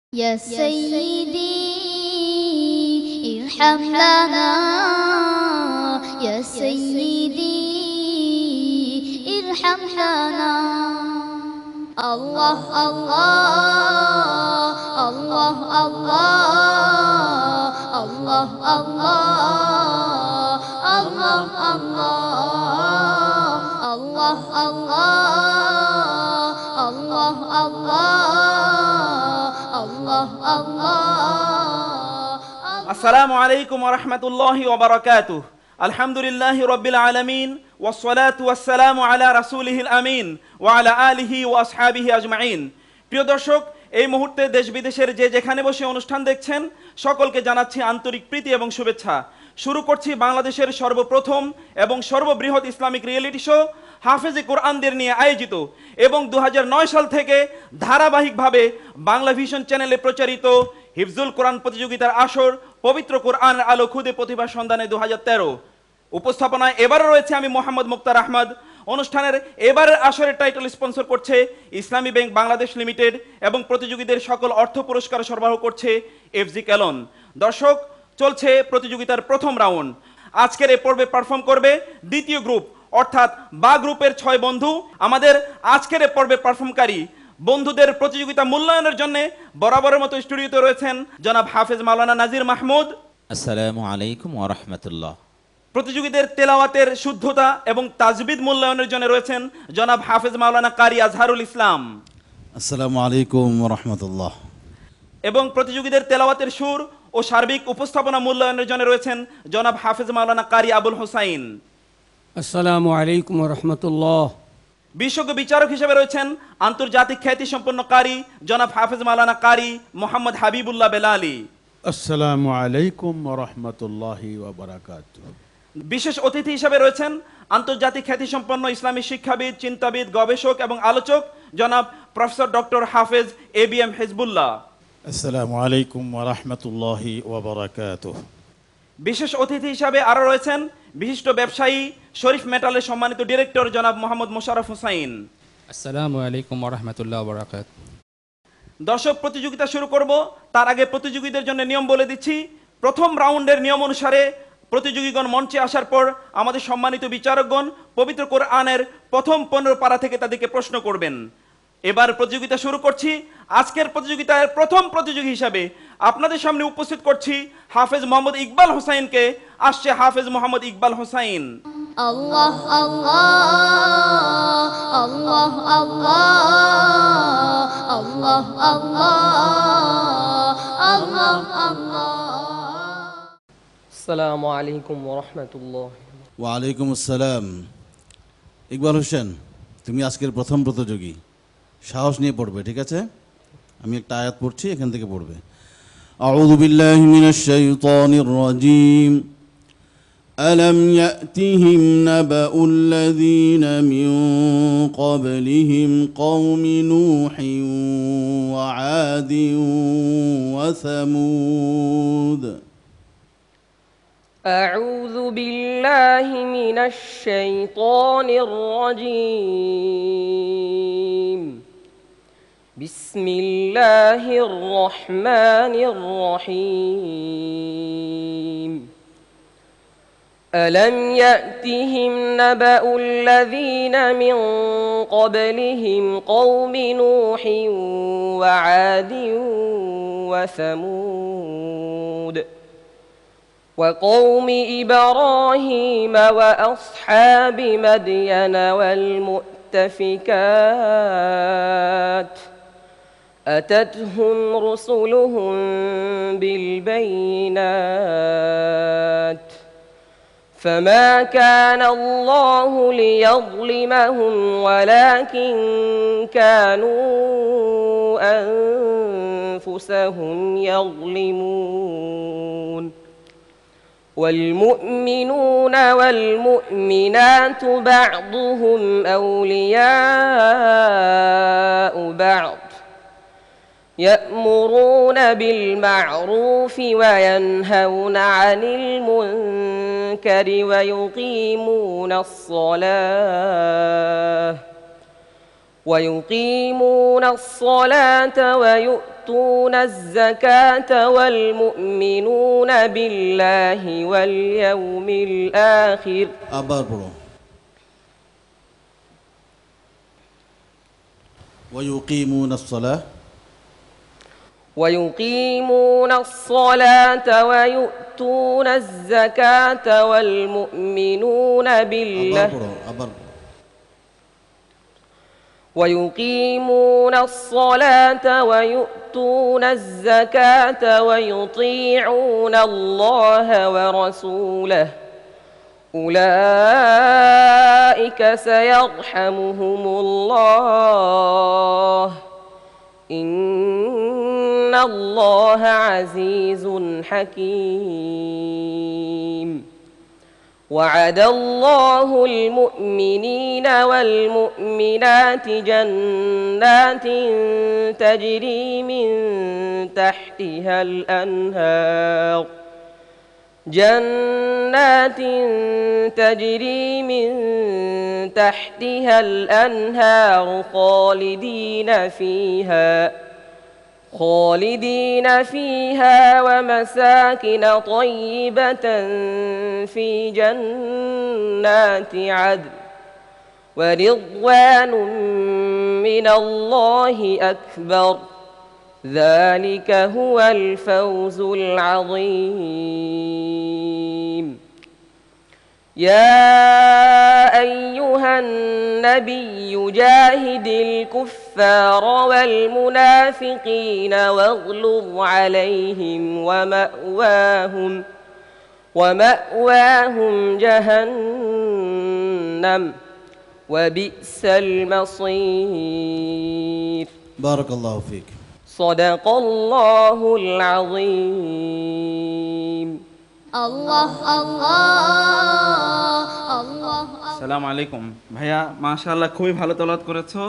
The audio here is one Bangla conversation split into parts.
يا سيدي ارحم لنا يا سيدي ارحم لنا الله الله الله الله الله الله الله الله الله الله আসসালামু আলাইকুম ওয়া রাহমাতুল্লাহি ওয়া বারাকাতুহু আলহামদুলিল্লাহি রাব্বিল আলামিন ওয়াসসালাতু ওয়াসসালামু আলা রাসূলিহিল আমিন ওয়া আলা আলিহি ওয়া আসহাবিহি আজমাইন। প্রিয় দর্শক, এই মুহূর্তে দেশ বিদেশের যে যেখানে বসে অনুষ্ঠান দেখছেন সকলকে জানাচ্ছি আন্তরিক প্রীতি এবং শুভেচ্ছা। শুরু করছি বাংলাদেশের সর্বপ্রথম এবং সর্ববৃহৎ ইসলামিক রিয়েলিটি শো হাফেজে কোরআনদের নিয়ে আয়োজিত এবং 2009 সাল থেকে ধারাবাহিকভাবে বাংলা ভিশন চ্যানেলে প্রচারিত হিফজুল কোরআন প্রতিযোগিতার আসর পবিত্র কোরআনের আলো খুদে প্রতিভা সন্ধানে 2013 উপস্থাপনায় এবারও রয়েছে আমি মোহাম্মদ মুক্তার আহমদ। অনুষ্ঠানের এবারের আসরের টাইটেল স্পন্সর করছে ইসলামী ব্যাংক বাংলাদেশ লিমিটেড এবং প্রতিযোগীদের সকল অর্থ পুরস্কার সরবরাহ করছে এফজি ক্যালন। দর্শক, চলছে প্রতিযোগিতার প্রথম রাউন্ড। আজকের এই পর্বে পারফর্ম করবে দ্বিতীয় গ্রুপ অর্থাৎ বা গ্রুপের 6 বন্ধু। আমাদের আজকের এই পর্বে পারফর্মকারী বন্ধুদের প্রতিযোগিতা মূল্যায়নের জন্য বরাবরের মতো স্টুডিওতে রয়েছেন জনাব হাফেজ মাওলানা নাজির মাহমুদ। আসসালামু আলাইকুম ওয়া রাহমাতুল্লাহ। প্রতিযোগীদের তেলাওয়াতের শুদ্ধতা এবং তাজবিদ মূল্যায়নের জন্য রয়েছেন জনাব হাফেজ মাওলানা কারি আজহারুল ইসলাম। আসসালামু আলাইকুম ওয়া রাহমাতুল্লাহ। এবং প্রতিযোগীদের তেলাওয়াতের সুর ও সার্বিক উপস্থাপনা মূল্যায়নের জন্য রয়েছেন জনাব হাফেজ মাওলানা কারি আবুল হোসাইন। আসসালামু আলাইকুম ওয়া রাহমাতুল্লাহ। বিশেষজ্ঞ বিচারক হিসেবে রয়েছেন আন্তর্জাতিক খ্যাতিসম্পন্ন কারি জনাব হাফেজ মাওলানা কারি মোহাম্মদ হাবিবুল্লাহ বেলালি। আসসালামু আলাইকুম ওয়া রাহমাতুল্লাহি ওয়া বারাকাতুহু। বিশেষ অতিথি হিসেবে রয়েছেন আন্তর্জাতিক খ্যাতিসম্পন্ন ইসলামী শিক্ষাবিদ, চিন্তাবিদ, গবেষক এবং আলোচক জনাব প্রফেসর ডক্টর হাফেজ এবিএম হিজবুল্লাহ। আসসালামু আলাইকুম ওয়া রাহমাতুল্লাহি ওয়া বারাকাতুহু। বিশেষ অতিথি হিসাবে আরও রয়েছেন বিশিষ্ট ব্যবসায়ী শরীফ মেটালের সম্মানিত ডিরেক্টর জনাব মোহাম্মদ মোশাররফ হোসাইন। আসসালামু আলাইকুম ওয়া রাহমাতুল্লাহি ওয়া বারাকাতুহু। দর্শক, প্রতিযোগিতা শুরু করব তার আগে প্রতিযোগীদের জন্য নিয়ম বলে দিচ্ছি। প্রথম রাউন্ডের নিয়ম অনুসারে প্রতিযোগীগণ মঞ্চে আসার পর আমাদের সম্মানিত বিচারকগণ পবিত্র কোরআনের প্রথম 15 পারা থেকে তাদেরকে প্রশ্ন করবেন। এবার প্রতিযোগিতা শুরু করছি। আজকের প্রতিযোগিতার প্রথম প্রতিযোগী হিসাবে আপনাদের সামনে উপস্থিত করছি হাফেজ মোহাম্মদ ইকবাল হোসাইনকে। আসছে হাফেজ মোহাম্মদ ইকবাল হোসাইন। الله الله الله الله الله الله আসসালামু আলাইকুম ওয়া রাহমাতুল্লাহ। ওয়া আলাইকুম আসসালাম। ইকবাল হোসেন, তুমি আজকের প্রথম প্রতিযোগী, সাহস নিয়ে পড়বে, ঠিক আছে? আমি একটা আয়াত পড়ছি, এখান থেকে পড়বে। আউযু বিল্লাহি মিনাশ শাইতানির রাজীম। ألم يأتهم نبأ الذين من قبلهم قوم نوح وعاد وثمود. أعوذ بالله من الشيطان الرجيم. بسم الله الرحمن الرحيم. ألم يأتهم نبأ الذين من قبلهم قوم نوح وعاد وثمود وقوم إبراهيم وأصحاب مدين والمؤتفكات أتتهم رسلهم بالبينات فما كان الله ليظلمهم ولكن كانوا أنفسهم يظلمون. والمؤمنون والمؤمنات بعضهم أولياء بعض يأمرون بالمعروف وينهون عن المنكر ويقيمون الصلاة ويقيمون الصلاة ويؤتون الزكاة والمؤمنون بالله واليوم الآخر আবার পড়ো ويقيمون الصلاة ويقيمون الصلاة ويؤتون الزكاة والمؤمنون بالله আবার পড়ো আবার পড়ো ويقيمون الصلاة ويؤتون الزكاة ويطيعون الله ورسوله أولئك سيرحمهم الله إن الله عزيز حكيم وعد الله المؤمنين والمؤمنات جنات تجري من تحتها الأنهار خالدين فيها ومساكن طيبة في جنات عدن ورضوان من الله أكبر ذلك هو الفوز العظيم يا أيها النبي جاهد الكفار والمنافقين واغلظ عليهم ومأواهم جهنم وبئس المصير بارك الله فيك صدق الله العظيم الله الله الله আসসালামু আলাইকুম ভাইয়া, মাশাআল্লাহ খুবই ভালো তেলাওয়াত করেছো।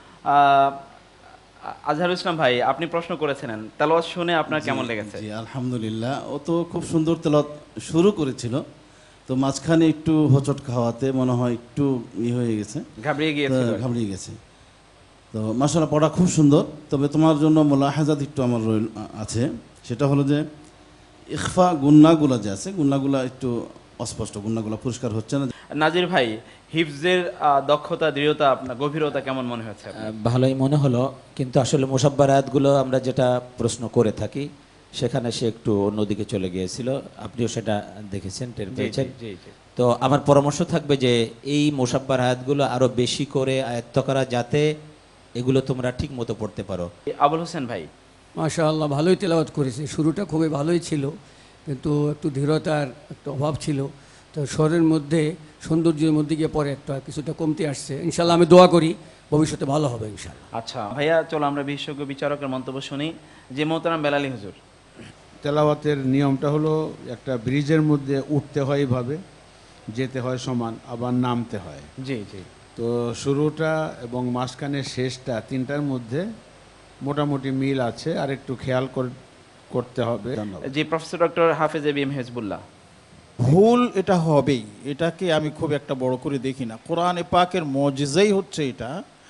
আজহারুল ইসলাম ভাই, আপনি প্রশ্ন করেছিলেন, তেলাওয়াত শুনে আপনার কেমন লেগেছে? জি আলহামদুলিল্লাহ, ও তো খুব সুন্দর তেলাওয়াত শুরু করেছিল, তো মাঝখানে একটু হোঁচট খাওয়াতে মনে হয় একটু হয়ে গেছে, ঘাবড়িয়ে গিয়েছিল। ঘাবড়িয়ে গেছে। তো মাশাআল্লাহ পড়া খুব সুন্দর, তবে তোমার জন্য মোলাহাজাত একটু আমার আছে, সেটা হলো যে ইখফা গুন্নাগুলা যে আছে, গুন্নাগুলা একটু অস্পষ্ট, গুন্নাগুলা পরিষ্কার হচ্ছে না। নাজির ভাই, হিফজের দক্ষতা, দৃঢ়তা, আপনার গভীরতা কেমন মনে হচ্ছে? ভালোই মনে হলো, কিন্তু আসলে মুসাব্বার আয়াতগুলো আমরা যেটা প্রশ্ন করে থাকি সেখানে সে একটু অন্যদিকে চলে গিয়েছিল, আপনিও সেটা দেখেছেন, টের পেয়েছেন। তো আমার পরামর্শ থাকবে যে এই মুসাব্বার আয়াতগুলো আরো বেশি করে আয়ত্ত করা, যাতে এগুলো তোমরা ঠিক মতো পড়তে পারো। আবুল হোসেন ভাই, মাশাআল্লাহ ভালোই তেলাওয়াত করেছে, শুরুটা খুবই ভালোই ছিল, কিন্তু একটু ধীরতার একটু অভাব ছিল, তো স্বরের মধ্যে সৌন্দর্যের মধ্যে গিয়ে পরে একটা কিছুটা কমতি আসছে। ইনশাল্লাহ আমি দোয়া করি ভবিষ্যতে ভালো হবে ইনশাল্লাহ। আচ্ছা ভাইয়া, চলো আমরা বিশেষজ্ঞ বিচারকের মন্তব্য শুনি। যে মোহতারাম বেলালী হুজুর, তেলাওয়াতের নিয়মটা হলো একটা ব্রিজের মধ্যে উঠতে হয় এইভাবে, যেতে হয় সমান, আবার নামতে হয়। জি জি। তো শুরুটা এবং মাঝখানের শেষটা তিনটার মধ্যে মোটামুটি মিল আছে, আর একটু খেয়াল করতে হবে। জি প্রফেসর ডক্টর হাফেজ এবিএম হেজবুল্লাহ। ভুল এটা হবেই, এটাকে আমি খুব একটা বড় করে দেখি না। কোরআনে পাকের মজিজাই হচ্ছে এটা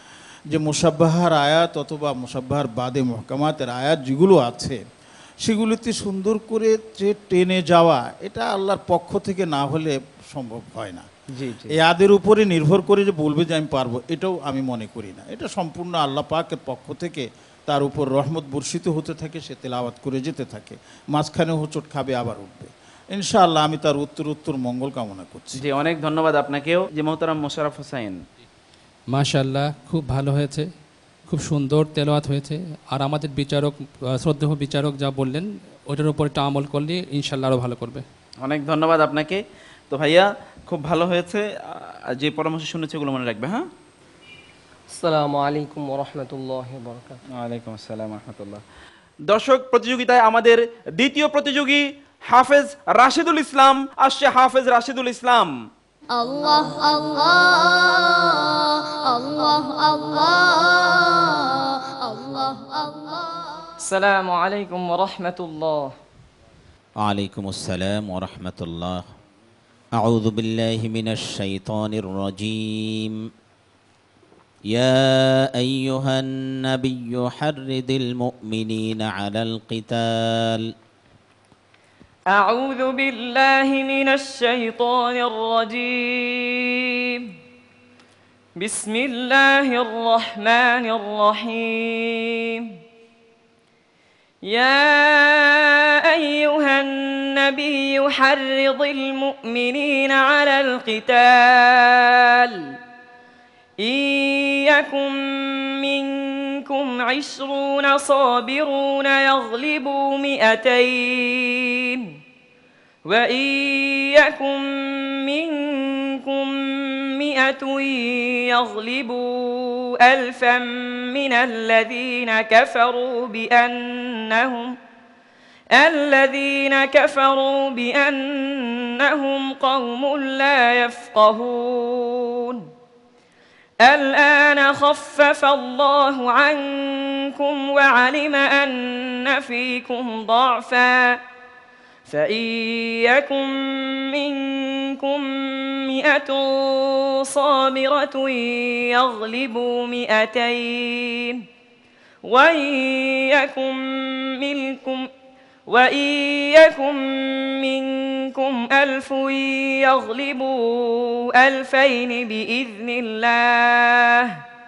যে মুসাব্বাহার আয়াত অথবা মুসাব্বাহার বাদে মুহকামাতের আয়াত যেগুলো আছে সেগুলিতে সুন্দর করে যে টেনে যাওয়া, এটা আল্লাহর পক্ষ থেকে না হলে সম্ভব হয় না। জি জি। এই আয়াতের উপরে নির্ভর করে যে বলবে যে আমি পারবো, এটাও আমি মনে করি না। এটা সম্পূর্ণ আল্লাহ পাকের পক্ষ থেকে তার উপর রহমত বর্ষিত হতে থাকে, সে তেলাওয়াত করে যেতে থাকে, মাঝখানে হোঁচট খাবে আবার উঠবে। ইনশাআল্লাহ আমি তার উত্তর মঙ্গল কামনা করছি। জি, অনেক ধন্যবাদ আপনাকেও। যে মোহতারাম মোশাররফ হোসাইন। মাশাআল্লাহ, খুব ভালো হয়েছে, খুব সুন্দর তেলাওয়াত হয়েছে। আর আমাদের বিচারক, শ্রদ্ধেয় বিচারক যা বললেন ওটার উপর একটা আমল করলে ইনশাআল্লাহ আরও ভালো করবে। অনেক ধন্যবাদ আপনাকে। তো ভাইয়া খুব ভালো হয়েছে, যে পরামর্শ শুনেছে ওগুলো মনে রাখবে। হ্যাঁ, আসসালামু আলাইকুম ওয়া রাহমাতুল্লাহি ওয়া বারাকাতুহু। ওয়ালাইকুম আসসালাম ওয়া রাহমাতুল্লাহ। দর্শক, প্রতিযোগিতায় আমাদের দ্বিতীয় প্রতিযোগী হাফেজ রাশিদুল ইসলাম আসছে। হাফেজ রাশিদুল ইসলাম। الله الله الله الله الله الله আসসালামু আলাইকুম ওয়া রাহমাতুল্লাহ। ওয়ালাইকুম আসসালাম ওয়া রাহমাতুল্লাহ। আউযু বিল্লাহি মিনাশ শাইতানির রাজীম। يا أيها النبي حرض المؤمنين على القتال. أعوذ بالله من الشيطان الرجيم. بسم الله الرحمن الرحيم. يا أيها النبي حرض المؤمنين على القتال إن يكن منكم 20 صابرون يغلبوا 200 وإن يكن منكم 100 يغلبوا 1000 من الذين كفروا بأنهم قوم لا يفقهون. الآن خفف الله عنكم وعلم أن فيكم ضعفا فإن يكن منكم 100 صابرة يغلبوا 200 وإن يكن منكم 1000 يغلبوا 2000 بإذن الله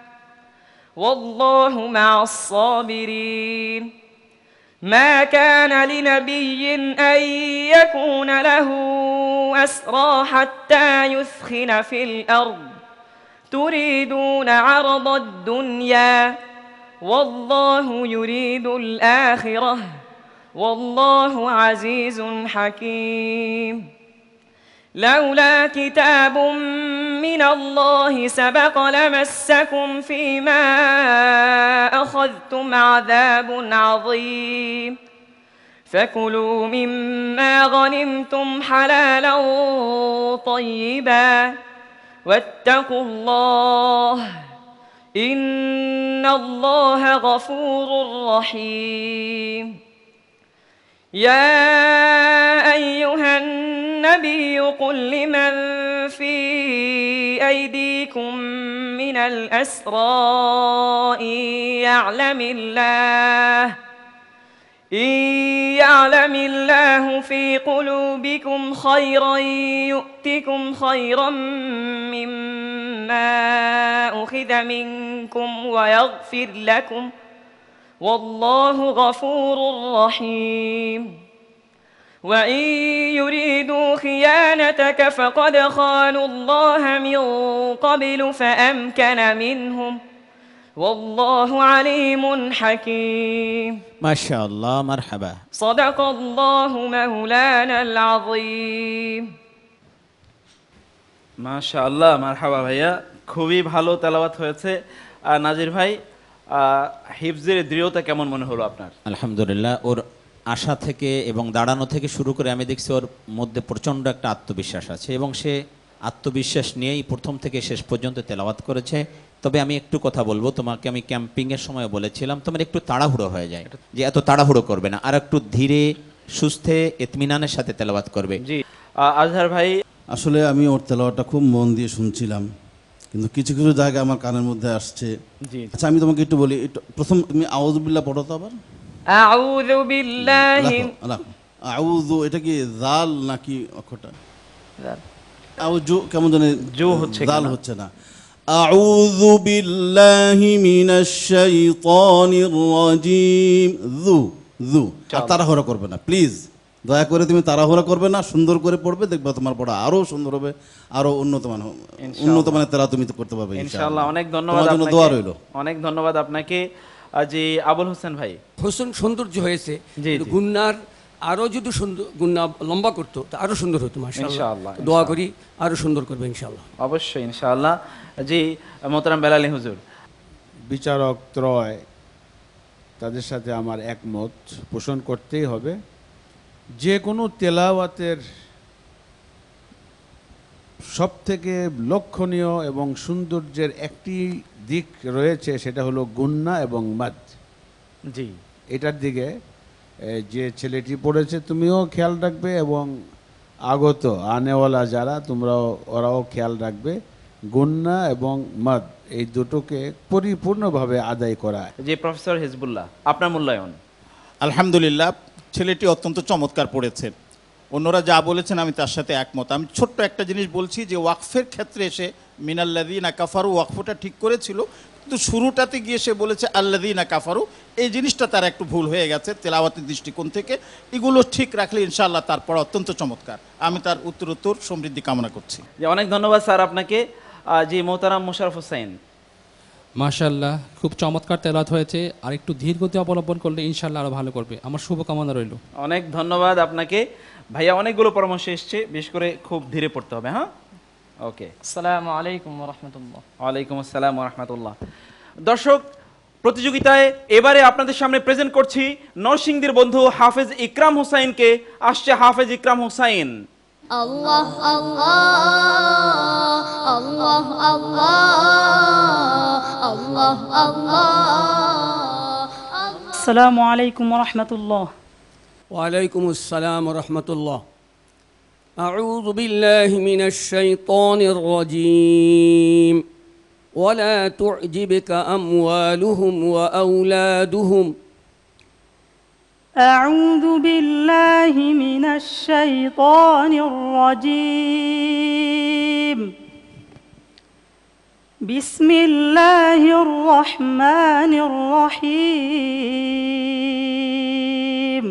والله مع الصابرين. ما كان لنبي أن يكون له أسرى حتى يثخن في الأرض تريدون عرض الدنيا والله يريد الآخرة والله عزيز حكيم. لولا كتاب من الله سبق لمسكم فيما أخذتم عذاب عظيم. فكلوا مما غنمتم حلالا طيبا واتقوا الله إن الله غفور رحيم. يا أيها النبي قل لمن في أيديكم من الأسرى إن يعلم الله في قلوبكم خيرا يؤتكم خيرا مما أخذ منكم ويغفر لكم والله غفور رحيم. وإن يريدوا خيانتك فقد خانوا الله من قبل فأمكن منهم والله عليم حكيم. ما شاء الله مرحبا. صدق الله مولانا العظيم. মাশাআল্লাহ, মারহাবা ভাইয়া, খুবই ভালো তেলাওয়াত হয়েছে। নাজির ভাই, হিফজের দৃঢ়তা কেমন মনে হলো আপনার? আলহামদুলিল্লাহ, ওর আশা থেকে এবং দাঁড়ানো থেকে শুরু করে আমি দেখছি ওর মধ্যে প্রচণ্ড একটা আত্মবিশ্বাস আছে এবং সে আত্মবিশ্বাস নিয়েই প্রথম থেকে শেষ পর্যন্ত তেলাওয়াত করেছে। তবে আমি একটু কথা বলবো, তোমাকে আমি ক্যাম্পিংয়ের সময় বলেছিলাম তোমার একটু তাড়াহুড়ো হয়ে যায়, যে এত তাড়াহুড়ো করবে না, আর একটু ধীরে সুস্থে ইতমিনানের সাথে তেলাওয়াত করবে। জি আজহার ভাই, আসলে আমি ওর তেলাওয়াতটা খুব মন দিয়ে শুনছিলাম, কিন্তু কিছু কিছু জায়গা আমার কানের মধ্যে আসছে। আচ্ছা আমি তোমাকে একটু বলি, প্রথম তুমি আউযু বিল্লাহ পড়ো তো আবার। আউযু বিল্লাহি, আউযু এটা কি জাল নাকি অক্ষরটা? আউযু কেমন জানি জু হচ্ছে, জাল হচ্ছে না। আউযু বিল্লাহি মিনাশ শাইতানির রাজিম। যু তাড়াহুড়া করবে না প্লিজ, দয়া করে তুমি তাড়াহুড়া করবে না, সুন্দর করে পড়বে, দেখবে তোমার পড়া আরো সুন্দর হবে, আরো উন্নত মানের তেলাওয়াত তুমি করতে পারবে ইনশাআল্লাহ। অনেক ধন্যবাদ আপনাকে, দোয়া রইল। অনেক ধন্যবাদ আপনাকে। জি আবুল হোসেন ভাই, সৌন্দর্য হয়েছে, গুন্নার আরো যদি গুন্না লম্বা করতো তা আরো সুন্দর হতো। মাশাআল্লাহ, দোয়া করি আরো সুন্দর করবে ইনশাআল্লাহ। অবশ্যই ইনশাআল্লাহ। জি মোহতারাম বেলালী হুজুর। বিচারক ত্রয় তাদের সাথে আমার একমত পোষণ করতেই হবে। যে কোনো তেলাওয়াতের সবথেকে লক্ষণীয় এবং সৌন্দর্যের একটি দিক রয়েছে, সেটা হলো গুন্না এবং মাদ। জি, এটার দিকে যে ছেলেটি পড়েছে তুমিও খেয়াল রাখবে এবং আগত আনেওয়ালা যারা তোমরাও ওরাও খেয়াল রাখবে গুন্না এবং মাদ এই দুটোকে পরিপূর্ণভাবে আদায় করা। যে প্রফেসর হিজবুল্লাহ, আপনার মূল্যায়ন? আলহামদুলিল্লাহ, ছেলেটি অত্যন্ত চমৎকার পড়েছেন। অন্যরা যা বলেছেন আমি তার সাথে একমত। আমি ছোট্ট একটা জিনিস বলছি যে ওয়াকফের ক্ষেত্রে এসে মিনাল্লাযীনা কাফারু ওয়াকফটা ঠিক করেছিল, কিন্তু শুরুটাতে গিয়ে সে বলেছে আল্লাযীনা কাফারু। এই জিনিসটা তার একটু ভুল হয়ে গেছে তেলাওয়াতের দৃষ্টিকোণ থেকে। এগুলো ঠিক রাখলে ইনশাআল্লাহ তারপর অত্যন্ত চমৎকার। আমি তার উত্তরোত্তর সমৃদ্ধি কামনা করছি। যে অনেক ধন্যবাদ স্যার আপনাকে। জি মোহতারাম মোশাররফ হোসাইন। মাশাআল্লাহ, খুব চমৎকার তেলাওয়াত হয়েছে, আর একটু ধীর গতি অবলম্বন করলে ইনশাআল্লাহ আরো ভালো করবে। আমার শুভকামনা রইল। অনেক ধন্যবাদ আপনাকে ভাইয়া। অনেকগুলো পরামর্শ এসছে, বিশেষ করে খুব ধীরে পড়তে হবে। হ্যাঁ, ওকে। আসসালামু আলাইকুম ওয়া রাহমাতুল্লাহ। ওয়ালাইকুম আসসালাম ওয়া রাহমাতুল্লাহ। দর্শক, প্রতিযোগিতায় এবারে আপনাদের সামনে প্রেজেন্ট করছি নরসিংদীর বন্ধু হাফেজ ইকরাম হোসাইনকে। আসছে হাফেজ ইকরাম হোসাইন। আল্লাহ আল্লাহ আল্লাহ আল্লাহ আল্লাহ আল্লাহ। আসসালামু আলাইকুম ওয়া রাহমাতুল্লাহ। ওয়ালাইকুম আসসালাম ওয়া রাহমাতুল্লাহ। আউযু বিল্লাহি মিনাশ শাইতানির রাজীম। ওয়ালা তু'জিবকা আমওয়ালুহুম ওয়া আওলাদুহুম। أعوذ بالله من الشيطان الرجيم. بسم الله الرحمن الرحيم.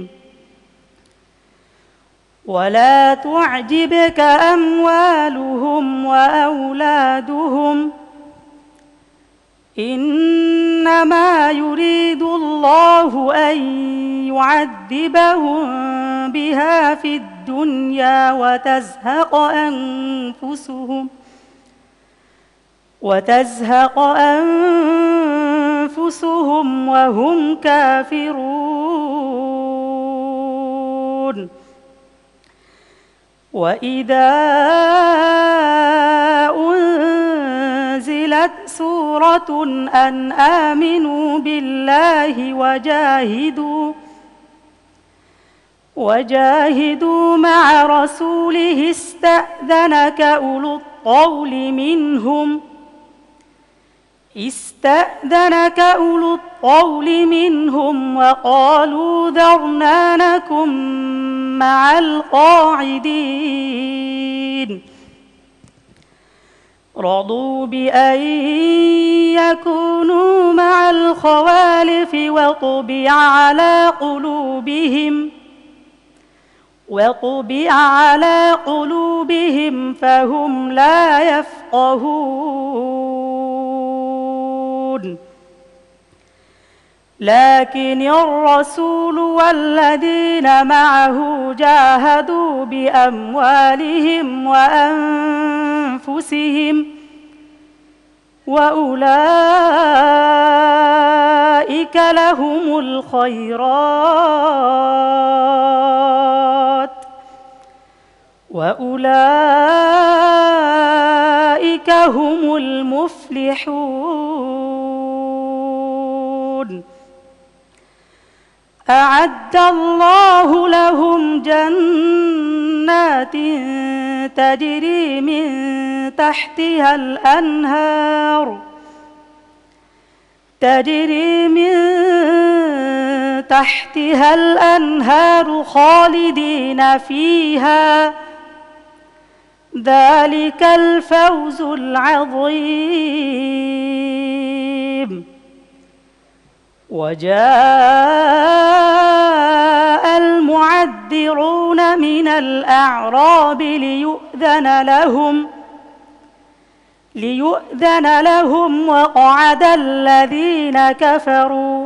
ولا تعجبك أموالهم وأولادهم، إنما يريد الله أن يعذبهم بها في الدنيا وتزهق أنفسهم وهم كافرون. وإذا أنزلت سورة أن آمنوا بالله وجاهدوا مع رسوله استأذنك أولو الطول منهم وقالوا ذرنا نكن مع القاعدين. رضوا بأن يكونوا مع الخوالف وطبع على قلوبهم فهم لا يفقهون. لكن الرسول والذين معه جاهدوا بأموالهم وأنفسهم وأولئك لهم الخيرات وأولئك هم المفلحون. أعد الله لهم جنات تجري من تحتها الأنهار خالدين فيها، ذلك الفوز العظيم. وجاء المعذرون من الأعراب ليؤذن لهم وقعد الذين كفروا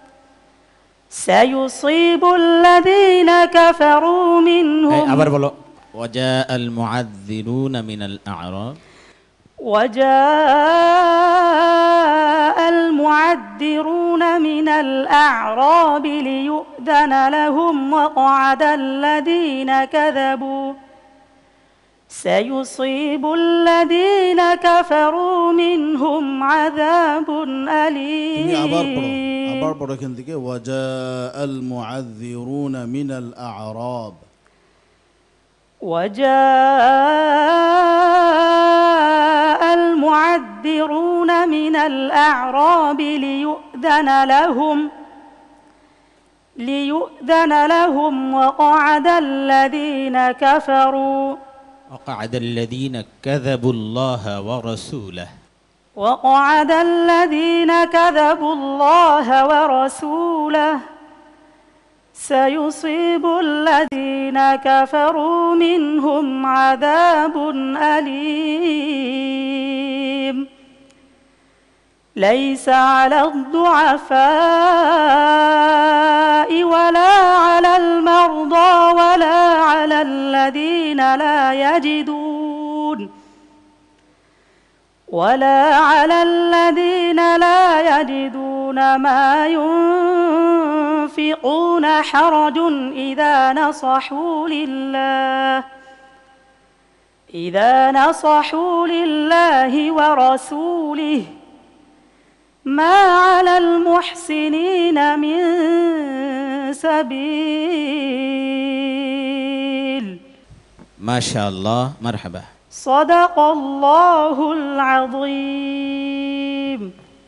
سيصيب الذين كفروا منهم. আবার বলো। وجاء المعذرون من الأعراب. وجاء المعذرون من الأعراب ليؤذن لهم وقعد الذين كذبوا سيصيب الذين كفروا منهم عذاب أليم. আবার পড়ো এখান থেকে وجاء المعذرون من الأعراب. وجاء المعذرون من الأعراب ليؤذن لهم وقعد الذين كفروا وقعد الذين كذبوا الله ورسوله وقعد الذين كذبوا الله ورسوله سيصيب الذين كفروا منهم عذاب أليم ليس على الضعفاء ولا على المرضى ولا على الذين لا يجدون ما ينفقون حرج إذا نصحوا لله ورسوله ما على المحسنين من سبيل ما شاء الله مرحبا صدق الله العظيم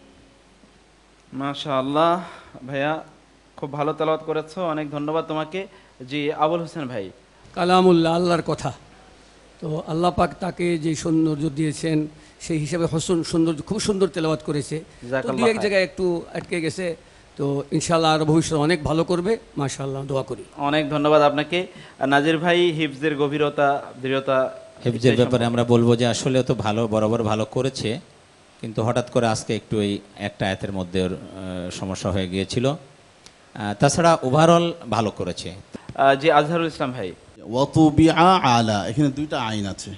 মাশাআল্লাহ ভাইয়া খুব ভালো তেলাওয়াত করেছো, অনেক ধন্যবাদ তোমাকে। জি আবুল হোসেন ভাই। কালামুল্লাহ, আল্লাহর কথা। তো আল্লাহ পাক তাকে যে সৌন্দর্য দিয়েছেন সেই হিসাবে সৌন্দর্য খুব সুন্দর তেলাওয়াত করেছে। তো দু এক জায়গায় একটু আটকে গেছে, তো ইনশাআল্লাহ আর ভবিষ্যতে অনেক ভালো করবে। মাশাআল্লাহ, দোয়া করি। অনেক ধন্যবাদ আপনাকে। নাজির ভাই, হিফজের গভীরতা দৃঢ়তা, হিফজের ব্যাপারে আমরা বলবো যে আসলে তো ভালো বরাবর ভালো করেছে, কিন্তু হঠাৎ করে আজকে একটু এই একটা আয়াতের মধ্যে সমস্যা হয়ে গিয়েছিল। তাছাড়া ওভারঅল ভালো করেছে। জি আজহারুল ইসলাম ভাই। ওয়াতুবিআ আলা, এখানে দুইটা আইন আছে,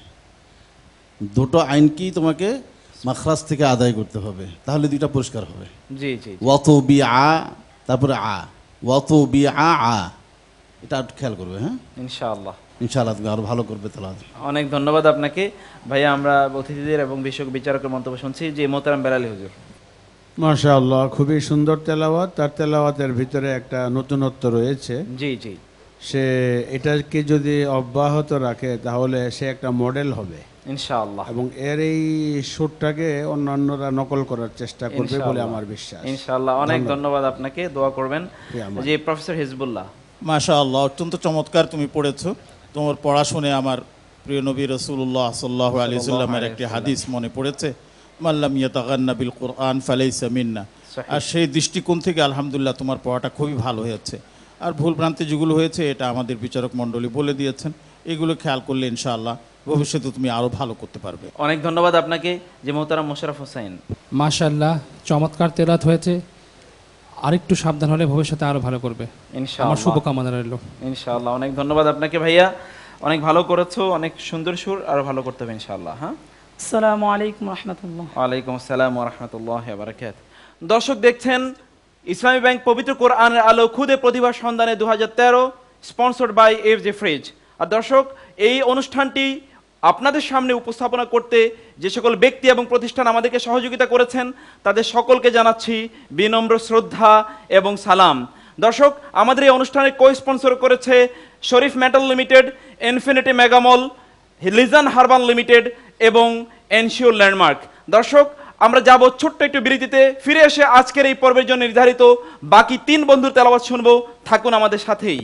দুটো আইনকেই তোমাকে মাখরাজ থেকে আদায় করতে হবে, তাহলে দুইটা পরিষ্কার হবে। জি জি। ওয়াতুবিআ, তারপরে আ, ওয়াতুবিআ আ, এটা খেয়াল করবে। হ্যাঁ ইনশাআল্লাহ ইনশাআল্লাহ তুমি আরো ভালো করবে তেলাওয়াত। অনেক ধন্যবাদ আপনাকে ভাইয়া। আমরা অতিথিদের এবং বিষয়ক বিচারকের মন্তব্য শুনছি। যে মোহতারাম বেলালী হুজুর। মাশাআল্লাহ, খুবই সুন্দর তেলাওয়াত। তার তেলাওয়াতের ভিতরে একটা নতুনত্ব রয়েছে। জি জি। সে এটাকে যদি অব্যাহত রাখে তাহলে সে একটা মডেল হবে ইনশাআল্লাহ, এবং এর এই সুরটাকে অন্যান্যরা নকল করার চেষ্টা করবে বলে আমার বিশ্বাস। ইনশাআল্লাহ, অনেক ধন্যবাদ আপনাকে, দোয়া করবেন। জি প্রফেসর হিজবুল্লাহ। মাশাআল্লাহ, অত্যন্ত চমৎকার তুমি পড়েছো। তোমার পড়া শুনে আমার প্রিয় নবী রাসূলুল্লাহ সাল্লাল্লাহু আলাইহি ওয়াসাল্লামের একটি হাদিস মনে পড়েছে, মাল্লাম ইয়াতাগান্না বিল কুরআন ফালাইসা মিন্না। আর সেই দৃষ্টিকোণ থেকে আলহামদুলিল্লাহ তোমার পড়াটা খুবই ভালো হয়েছে। আর ভুল ভ্রান্তি যেগুলো হয়েছে এটা আমাদের বিচারক মণ্ডলী বলে দিয়েছেন, এগুলো খেয়াল করলে ইনশাআল্লাহ ভবিষ্যতে তুমি আরো ভালো করতে পারবে। অনেক ধন্যবাদ আপনাকে। যে মোহতারাম মোশাররফ হোসেন। মাশাআল্লাহ, চমৎকার তেলাওয়াত হয়েছে। আরেকটু সাবধান হলে ভবিষ্যতে আরো ভালো করবে ইনশাআল্লাহ। আমার শুভকামনা রইল ইনশাআল্লাহ। অনেক ধন্যবাদ আপনাকে ভাইয়া, অনেক ভালো করেছো, অনেক সুন্দর সুর, আরো ভালো করতে হবে ইনশাআল্লাহ। হ্যাঁ, আসসালামু আলাইকুম রাহমাতুল্লাহ। ওয়ালাইকুম আসসালাম ওয়া রাহমাতুল্লাহি ওয়া বারাকাতুহু। দর্শক দেখছেন ইসলামী ব্যাংক পবিত্র কোরআনের আলো খুদে প্রতিভা সন্ধানে 2013, স্পন্সর্ড বাই এফজে ফ্রিজ। আর দর্শক, এই অনুষ্ঠানটি আপনাদের সামনে উপস্থাপনা করতে যে সকল ব্যক্তি এবং প্রতিষ্ঠান আমাদেরকে সহযোগিতা করেছেন তাদের সকলকে জানাচ্ছি বিনম্র শ্রদ্ধা এবং সালাম। দর্শক, আমাদের এই অনুষ্ঠানে কো-স্পন্সর করেছে Sharif Metal Limited, Infinity Megamall, লিজান হারবান লিমিটেড এবং এনশিওর ল্যান্ডমার্ক। দর্শক, আমরা যাব ছোট্ট একটু বিরতিতে, ফিরে এসে আজকের এই পর্বের জন্য নির্ধারিত বাকি 3 বন্ধুর তেলাওয়াত শুনবো। থাকুন আমাদের সাথেই।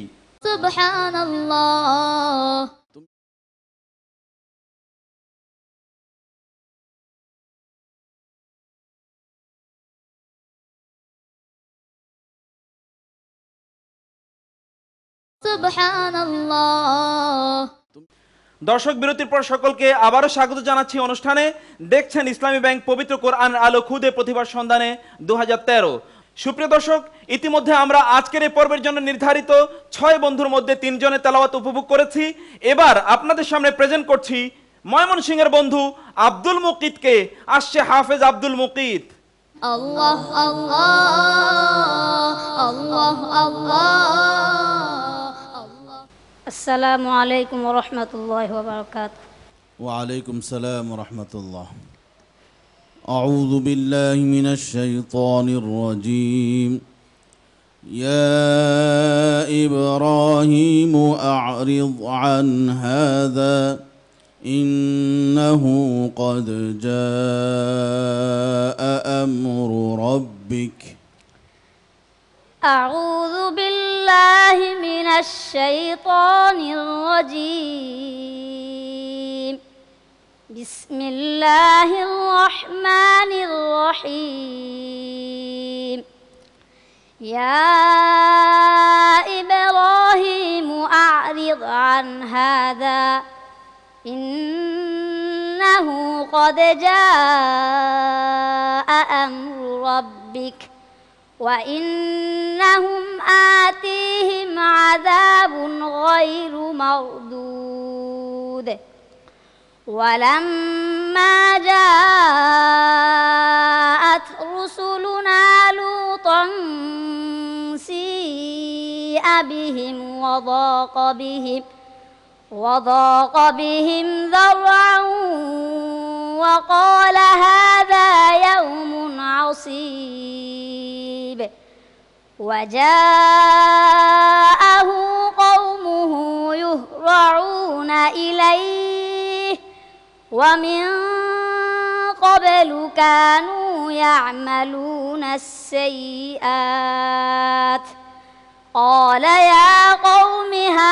সুবহানাল্লাহ। সুবহানাল্লাহ। দর্শক, বিরতির পর সকলকে আবারও স্বাগত জানাচ্ছি অনুষ্ঠানে। দেখছেন ইসলামী ব্যাংক পবিত্র কোরআন আলো খুদে প্রতিভার সন্ধানে 2013। সুপ্রিয় দর্শক, ইতিমধ্যে আমরা আজকের এই পর্বের জন্য নির্ধারিত 6 বন্ধুর মধ্যে 3 জনের তেলাওয়াত উপভোগ করেছি। এবার আপনাদের সামনে প্রেজেন্ট করছি ময়মনসিংহের বন্ধু আব্দুল মুকিতকে। আসছে হাফেজ আব্দুল মুকিত। আল্লাহ আল্লাহ আল্লাহ আল্লাহ। আসসালামু আলাইকুম ওয়া রাহমাতুল্লাহি ওয়া বারাকাতুহু। ওয়া আলাইকুম সালাম ওয়া রাহমাতুল্লাহ। আউযু বিল্লাহি মিনাশ শাইতানির রাজীম। ইয়া ইব্রাহিম আ'রিদ আন হাযা إنه قد جاء أمر ربك أعوذ بالله من الشيطان الرجيم بسم الله الرحمن الرحيم يا إبراهيم أعرض عن هذا إنه قد جاء أمر ربك وإنهم آتيهم عذاب غير مردود ولما جاءت رسلنا لوطا سيء بهم وضاق بهم ذرعا وقال هذا يوم عصيب وجاءه قومه يهرعون إليه ومن قبل كانوا يعملون السيئات قال يا قوم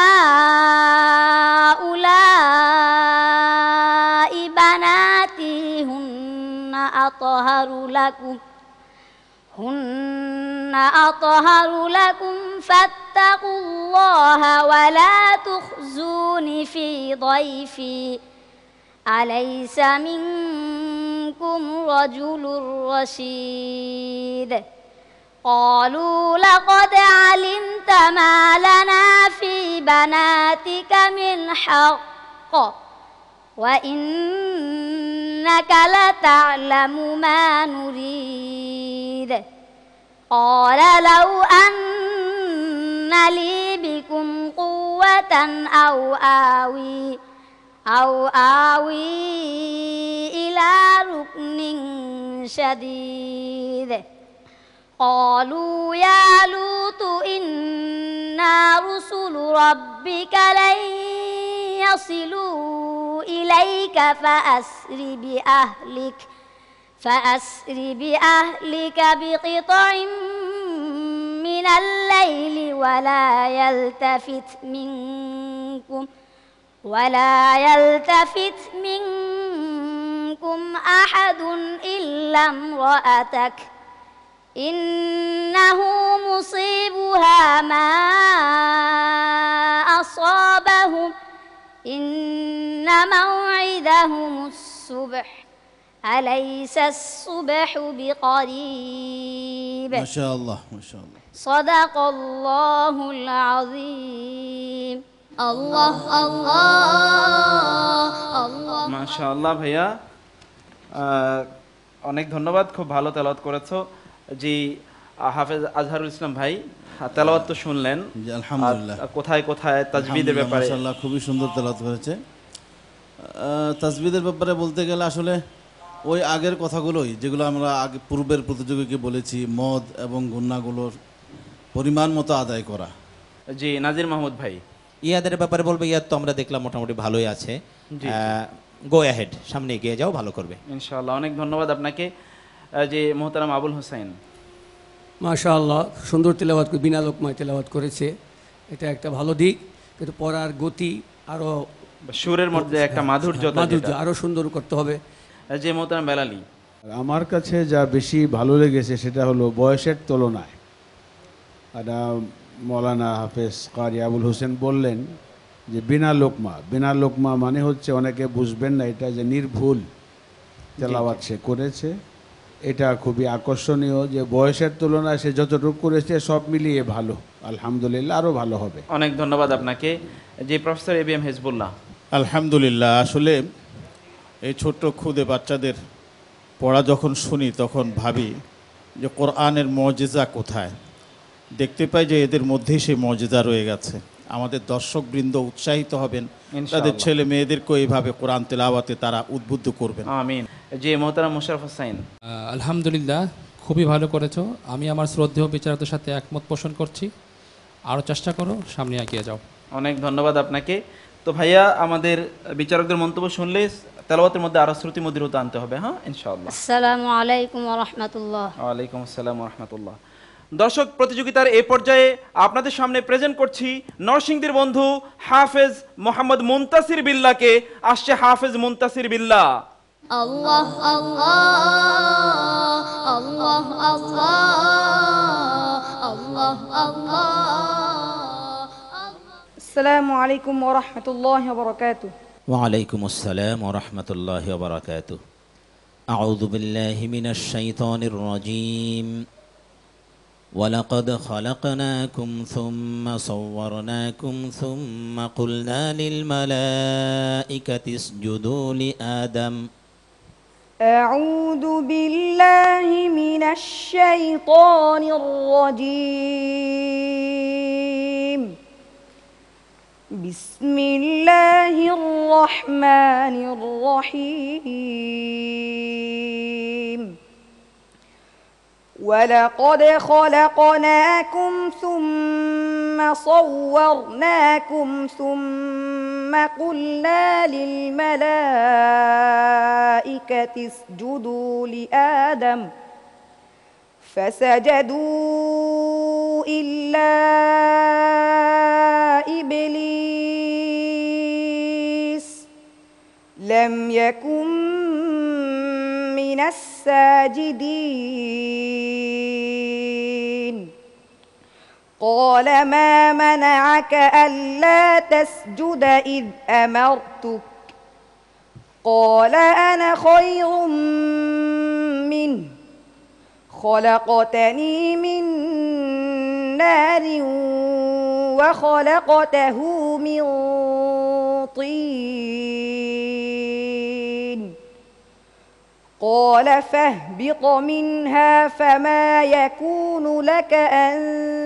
هؤلاء بناتي هن أطهر لكم فاتقوا الله ولا تخزون في ضيفي أليس منكم رجل رشيد قالوا لقد علمت ما لنا في بناتك من حق وإنك لتعلم ما نريد قال لو أن لي بكم قوة أو آوي إلى ركن شديد قالوا يا لوط إنا رسل ربك لن يصلوا إليك فأسر بأهلك بقطع من الليل ولا يلتفت منكم أحد إلا امرأتك إنه مصيبها ما أصابهم إن موعدهم الصبح أليس الصبح بقريب ما شاء الله ما شاء الله صدق الله العظيم الله মাশাআল্লাহ ভাইয়া অনেক ধন্যবাদ, খুব ভালো তেলাওয়াত করেছো। জি হাফেজ আজহারুল ইসলাম ভাই, তেলাওয়াত তো শুনলেন, জি আলহামদুলিল্লাহ। কোথায় কোথায় তাজবিদের ব্যাপারে মাশাআল্লাহ খুবই সুন্দর তেলাওয়াত করেছে। তাজবিদের ব্যাপারে বলতে গেলে আসলে ওই আগের কথাগুলোই যেগুলো আমরা আগে পূর্বের প্রতিযোগীকে বলেছি, মদ এবং গুনাহগুলোর পরিমাণ মতো আদায় করা। জি নাজির মাহমুদ ভাই, ইয়াদের ব্যাপারে বলবো, ইয়াদ তো আমরা দেখলাম মোটামুটি ভালোই আছে, গো অ্যাহেড, সামনে এগিয়ে যাও, ভালো করবে ইনশাআল্লাহ। অনেক ধন্যবাদ আপনাকে। যে মোহতারাম আবুল হোসেন, মাশাআল্লাহ সুন্দর তেলাওয়াত, বিনা লোকমায় তেলাওয়াত করেছে, এটা একটা ভালো দিক, কিন্তু পড়ার গতি আরো সুরের মধ্যে একটা মাধুর্য আরো সুন্দর করতে হবে। যে মোহতারাম বেলালি, আমার কাছে যা বেশি ভালো লেগেছে সেটা হলো বয়সের তুলনায়। মৌলানা হাফেজ কারি আবুল হোসেন বললেন যে বিনা লোকমা মানে হচ্ছে অনেকে বুঝবেন না এটা, যে নির্ভুল তেলাওয়াত সে করেছে। এটা খুবই আকর্ষণীয় যে বয়সের তুলনায় সে যতটুকু করেছে সব মিলিয়ে ভালো, আলহামদুলিল্লাহ আরও ভালো হবে। অনেক ধন্যবাদ আপনাকে। যে প্রফেসর এবিএম হেজবুল্লাহ, আলহামদুলিল্লাহ। আসলে এই ছোট্ট খুদে বাচ্চাদের পড়া যখন শুনি তখন ভাবি যে কোরআনের মজিজা কোথায়। দেখতে পাই যে এদের মধ্যেই সেই মজিজা রয়ে গেছে। আমাদের দর্শকবৃন্দ উৎসাহিত হবেন, তাদের ছেলে মেয়েদেরকে এইভাবে কোরআন তেলাওয়াতে তারা উদ্বুদ্ধ করবেন। আমিন। যে মোহতারাম মুশাররফ হোসেন, আলহামদুলিল্লাহ খুবই ভালো করেছো। আমি আমার শ্রদ্ধেয় বিচারকদের সাথে একমত পোষণ করছি, আরও চেষ্টা করো, সামনে এগিয়ে যাও। অনেক ধন্যবাদ আপনাকে। তো ভাইয়া আমাদের বিচারকদের মন্তব্য শুনলে তেলাওয়াতের মধ্যে আরো শ্রুতি মধুরতা আনতে হবে, হ্যাঁ ইনশাআল্লাহ। আসসালামু আলাইকুম ওয়া রাহমাতুল্লাহ। ওয়ালাইকুম আসসালাম ওয়া রাহমাতুল্লাহ। দর্শক, প্রতিযোগিতার এই পর্যায়ে আপনাদের সামনে প্রেজেন্ট করছি নরসিংদীর বন্ধু হাফেজ মোহাম্মদ মুনতাসির বিল্লাহকে। আসছে হাফেজ মুনতাসির বিল্লাহ। আল্লাহ আল্লাহ আল্লাহ আল্লাহ আল্লাহ আল্লাহ। আসসালামু আলাইকুম ওয়া রাহমাতুল্লাহি ওয়া বারাকাতুহু। ওয়ালাইকুম আসসালাম ওয়া রাহমাতুল্লাহি ওয়া বারাকাতুহু। আউযু বিল্লাহি মিনাশ শাইতানির রাজীম। ওয়ালাকাদ খালাকনাকুম সুম্মা সাওয়ারনাকুম সুম্মা কুলনা লিল মালাইকাতি ইসজুদু লি আদম। أعوذ بالله من الشيطان الرجيم. بسم الله الرحمن الرحيم. ولقد خلقناكم ثم صورناكم ثم قلنا للملائكة اسجدوا لآدم فسجدوا إلا إبليس لم يكن من الساجدين. قال ما منعك ألا تسجد إذ أمرتك؟ قال أنا خير منه خلقتني من نار وخلقته من طين. قال فاهبط منها فما يكون لك أن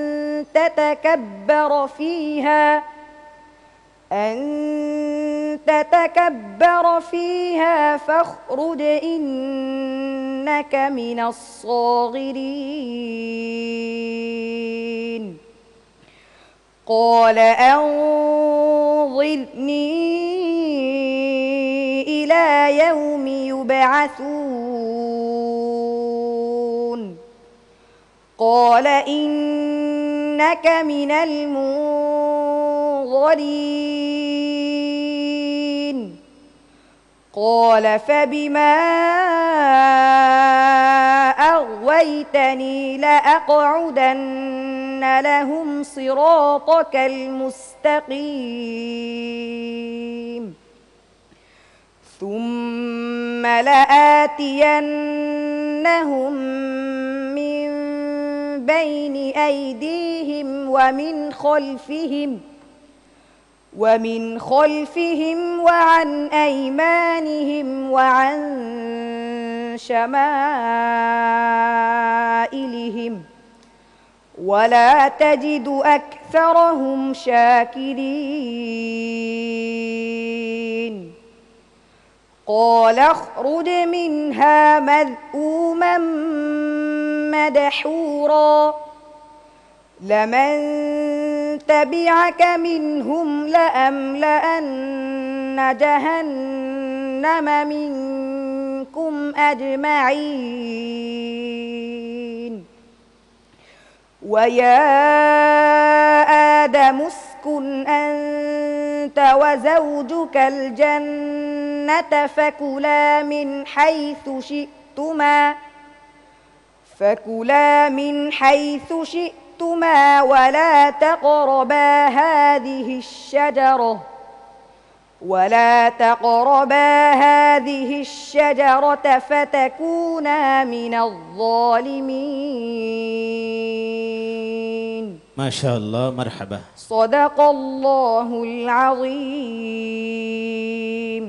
تتكبر فيها فاخرج إنك من الصاغرين. قال أنظرني إلى يوم يبعثون. قال إنك من المنظرين. قال فبما أغويتني لأقعدن لهم صراطك المستقيم ثم لآتينهم من بين أيديهم ومن خلفهم وعن أيمانهم وعن شمائلهم ولا تجد أكثرهم شاكرين. قال اخرج منها مذءوما مدحورا لمن تبعك منهم لأملأن جهنم منكم أجمعين. ويا آدم اسكن أنت وزوجك الجنة فكلا من حيث شئتما ولا تقربا هذه الشجرة فتكونا من الظالمين. ما شاء الله مرحبا. صدق الله العظيم.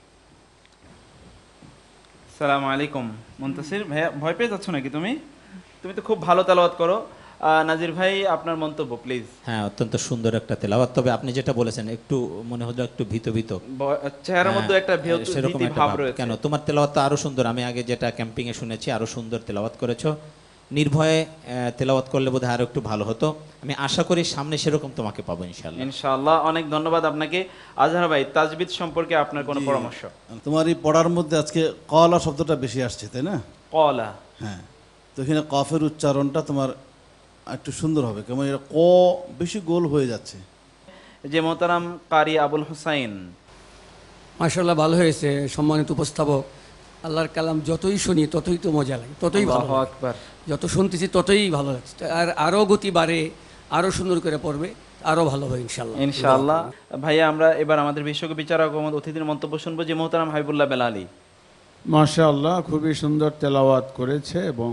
আসসালামু আলাইকুম। মুনতাসির ভাইয়া, ভয় পেয়ে যাচ্ছ নাকি তুমি? তুমি তো খুব ভালো তেলাওয়াত করো। নাজির ভাই, আপনার মন্তব্য প্লিজ। হ্যাঁ, অত্যন্ত সুন্দর একটা তেলাওয়াত। তবে আপনি যেটা বলেছেন একটু মনে হলো একটু ভীত চেহারার মধ্যে একটা সেরকম ভীতি একটা ভাব ভাব। রয়েছে। কেন, তোমার তেলাওয়াত আরো সুন্দর। আমি আগে যেটা ক্যাম্পিং এ শুনেছি আরো সুন্দর তেলাওয়াত করেছো। নির্ভয়ে তেলাওয়াত করলে বোধহয় আরো একটু ভালো হতো। আমি আশা করি সামনে সেরকম তোমাকে পাবো ইনশাআল্লাহ। ইনশাআল্লাহ। অনেক ধন্যবাদ আপনাকে। আজহার ভাই, তাজবিদ সম্পর্কে আপনার কোনো পরামর্শ? তোমার এই পড়ার মধ্যে আজকে কলা শব্দটা বেশি আসছে, তাই না? কলা, হ্যাঁ। তো এখানে কফের উচ্চারণটা তোমার একটু সুন্দর হবে, কেমন এটা ক বেশি গোল হয়ে যাচ্ছে। যে মোহতারাম কারি আবুল হুসাইন। মাশাআল্লাহ, ভালো হয়েছে সম্মানিত উপস্থাপক। আল্লাহর কালাম যতই শুনি ততই তো মজা লাগে, ততই ভালো আল্লাহু লাগে। আকবার। যত শুনতেছি ততই ভালো লাগছে, আর আরও গতি বাড়ে, আরও সুন্দর করে পড়বে, আরও ভালো হবে ইনশাআল্লাহ। ইনশাআল্লাহ। ভাইয়া, আমরা এবার আমাদের বিশ্বজ্ঞ বিচারক ও অতিথির মন্তব্য শুনবো, যে মোহতারাম হাবিবুল্লাহ বেলালী। মাশাআল্লাহ, খুবই সুন্দর তেলাওয়াত করেছে এবং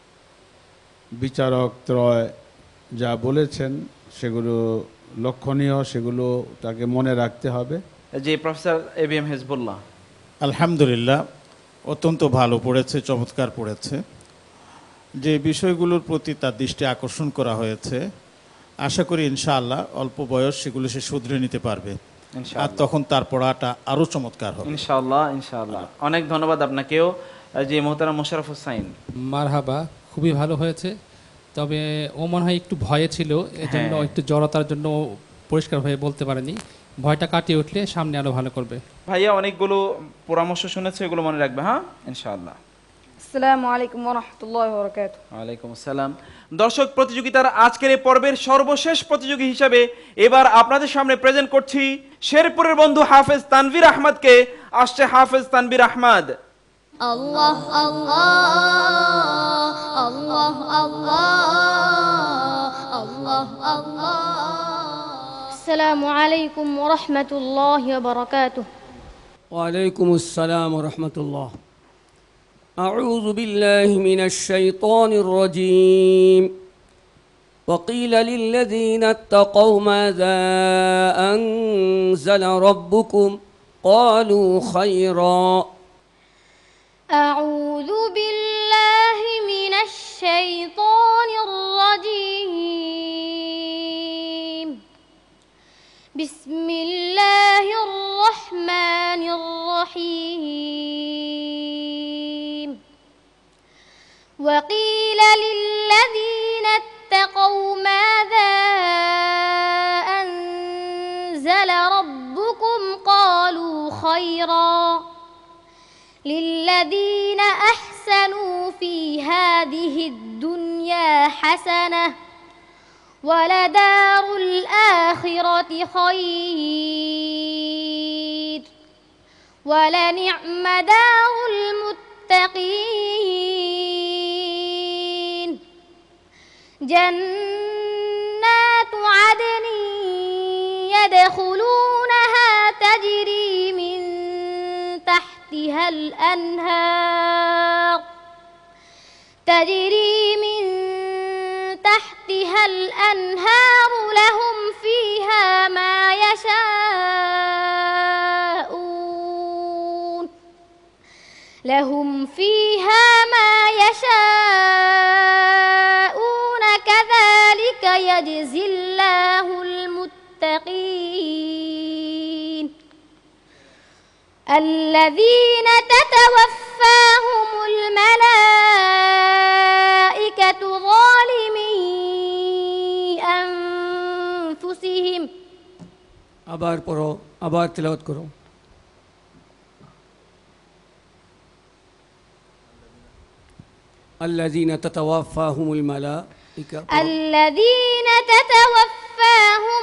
বিচারক ত্রয় যা বলেছেন সেগুলো লক্ষণীয়, সেগুলো তাকে মনে রাখতে হবে। যে প্রফেসর এবিএম হিজবুল্লাহ। আলহামদুলিল্লাহ, অত্যন্ত ভালো পড়েছে, চমৎকার পড়েছে। যে বিষয়গুলোর প্রতি তার দৃষ্টি আকর্ষণ করা হয়েছে, আশা করি ইনশাআল্লাহ অল্প বয়স সেগুলো সে শুধরে নিতে পারবে, আর তখন তার পড়াটা আরও চমৎকার হবে ইনশাআল্লাহ। ইনশাআল্লাহ। অনেক ধন্যবাদ আপনাকেও। যে মোহতারাম মোশাররফ হোসাইন। মারহাবা, খুবই ভালো হয়েছে। তবে ও মনে হয় একটু ভয়ে ছিল, এজন্য একটু জড়তার জন্য পরিষ্কার হয়ে বলতে পারেনি। ভয়টা কাটিয়ে উঠলে সামনে আরো ভালো করবে। ভাইয়া অনেকগুলো পরামর্শ শুনেছে, এগুলো মনে রাখবে। হ্যাঁ, ইনশাআল্লাহ। আসসালামু আলাইকুম ওয়া রাহমাতুল্লাহি ওয়া বারাকাতুহু। ওয়ালাইকুম আসসালাম। দর্শক, প্রতিযোগিতার আজকের এই পর্বের সর্বশেষ প্রতিযোগী হিসাবে এবার আপনাদের সামনে প্রেজেন্ট করছি শেরপুরের বন্ধু হাফেজ তানভীর আহমদকে। আসছে হাফেজ তানভীর আহমদ। আল্লাহ আল্লাহ আল্লাহ আল্লাহ আল্লাহ আল্লাহ। আসসালামু আলাইকুম ওয়া রাহমাতুল্লাহি ওয়া বারাকাতুহু। ওয়ালাইকুম আসসালাম ওয়া রাহমাতুল্লাহ। أعوذ بالله من الشيطان الرجيم. وقيل للذين اتقوا ماذا أنزل ربكم قالوا خيرا. أعوذ بالله من الشيطان الرجيم. بسم الله الرحمن الرحيم. وقيل للذين اتقوا ماذا أنزل ربكم قالوا خيرا. للذين أحسنوا في هذه الدنيا حسنة ولدار الآخرة خير ولنعم دار المتقين. جنات عدن يدخلونها تجري من تحتها الأنهار لهم فيها ما يشاءون كذلك يجزي الله المتقين. الذين تتوفاهم الملائكة ظالمي أنفسهم. আবার পড়ো, আবার তেলাওয়াত করো। الذين تتوفاهم الملائكة الذين تتوفاهم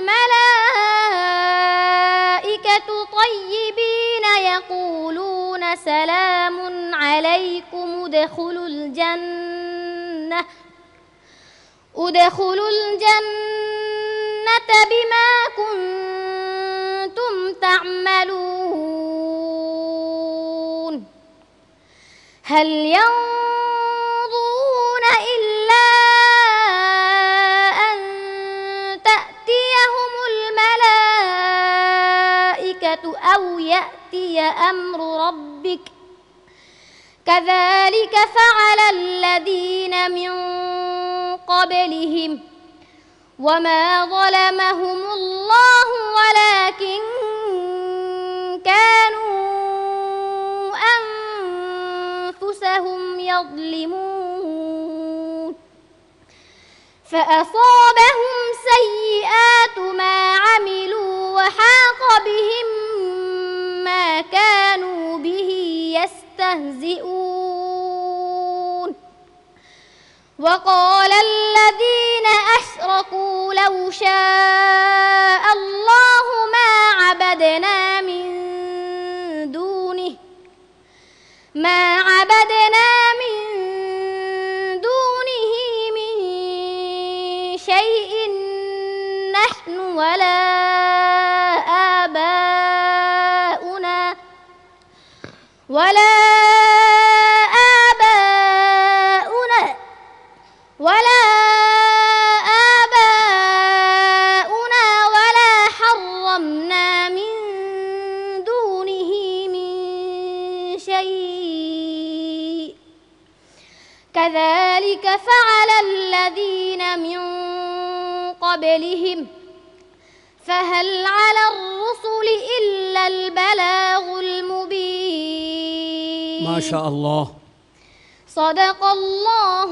الملائكة طيبين يقولون سلام عليكم ادخلوا الجنة بما كنتم تعملون. هل ينظرون إلا أن تأتيهم الملائكة أو يأتي أمر ربك كذلك فعل الذين من قبلهم وما ظلمهم الله ولكن كانوا أنفسهم يظلمون. فأصابهم سيئات ما عملوا وحاق بهم ما كانوا به يستهزئون وقال الذين أشركوا لو شاء الله ما عبدنا من دونه شيء نحن ولا آباؤنا ولا حرمنا من دونه من شيء كذلك فعل الذين من قبلهم فهل على الرسل إلا البلاغ المبين ما شاء الله صدق الله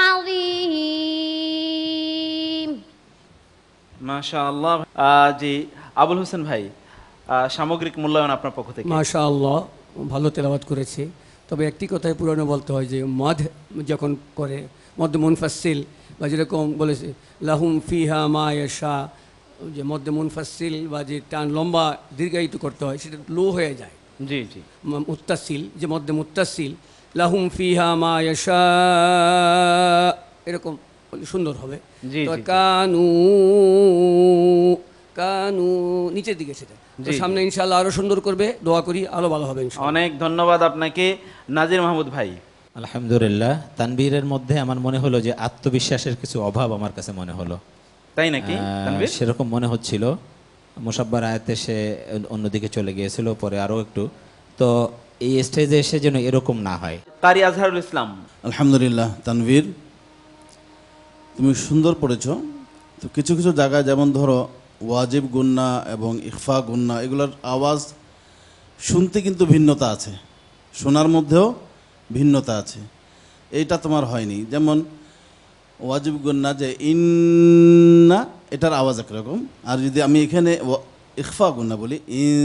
العظيم মাশাআল্লাহ। জি আবুল হোসেন ভাই, সামগ্রিক মূল্যায়ন আপনার পক্ষ থেকে। মাশাআল্লাহ, ভালো তেলাওয়াত করেছে। তবে একটি কথাই পুরানো বলতে হয় যে মদ যখন করে মদ মুনফাসিল বা যেরকম বলেছে লাহুম ফিহা মা ইয়াশা, যে মধ্যে মুনফাসিল বা যে টান লম্বা দীর্ঘায়িত করতে হয় সেটা লো হয়ে যায়। জি জি। মুত্তাসিল, যে মধ্যে মুত্তাসিল লাহুম ফিহা মা ইয়াশা, এরকম সুন্দর হবে। জি জি। কানু কানু নিচের দিকে সেটা সামনে ইনশাআল্লাহ আরো সুন্দর করবে, দোয়া করি আরো ভালো হবে ইনশাআল্লাহ। অনেক ধন্যবাদ আপনাকে নাজির মাহমুদ ভাই। আলহামদুলিল্লাহ, তানবীরের মধ্যে আমার মনে হলো যে আত্মবিশ্বাসের কিছু অভাব আমার কাছে মনে হলো। তাই নাকি? সেরকম মনে হচ্ছিল। মুসাব্বার আয়াতে সে অন্যদিকে চলে গিয়েছিল, পরে আরো একটু, তো এই স্টেজে এসে যেন এরকম না হয়। কারি আজহারুল ইসলাম। আলহামদুলিল্লাহ তানভীর, তুমি সুন্দর পড়েছ। তো কিছু কিছু জায়গায় যেমন ধরো ওয়াজিব গুন্না এবং ইখফা গুন্না, এগুলোর আওয়াজ শুনতে কিন্তু ভিন্নতা আছে, শোনার মধ্যেও ভিন্নতা আছে, এইটা তোমার হয়নি। যেমন ওয়াজিব গুন্না যে ইন্না, এটার আওয়াজ একরকম, আর যদি আমি এখানে ইখফা গুন্না বলি